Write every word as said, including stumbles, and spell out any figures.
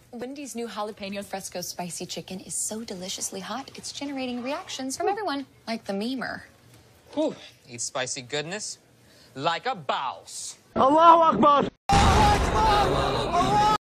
Wendy's new jalapeno fresco spicy chicken is so deliciously hot, it's generating reactions from everyone, like the memer. Whew. Eat spicy goodness like a boss. Allahu Akbar!